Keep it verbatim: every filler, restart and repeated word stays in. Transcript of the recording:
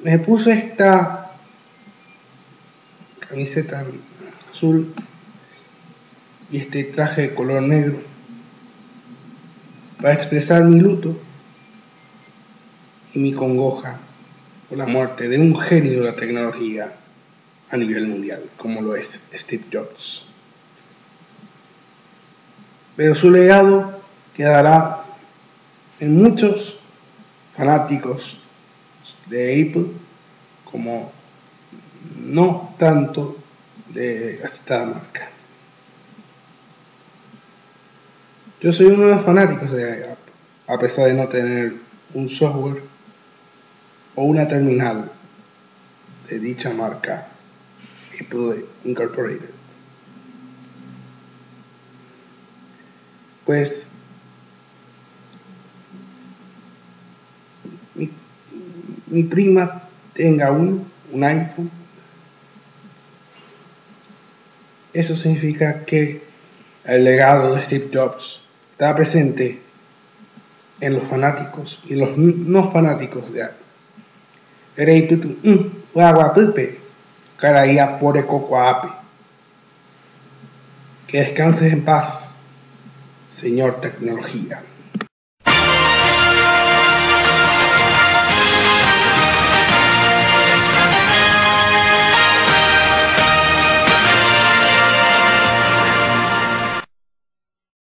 me puse esta camiseta azul y este traje de color negro para expresar mi luto y mi congoja por la muerte de un genio de la tecnología a nivel mundial, como lo es Steve Jobs. Pero su legado quedará en muchos fanáticos de Apple, como no tanto de esta marca. Yo soy uno de los fanáticos de Apple, a pesar de no tener un software o una terminal de dicha marca Apple Incorporated. Pues mi, mi prima tenga un, un iPhone, eso significa que el legado de Steve Jobs está presente en los fanáticos y los no fanáticos de Apple. Ereiputu, mm, guaguapupe, caraía por cocoape. Que descanses en paz, señor tecnología.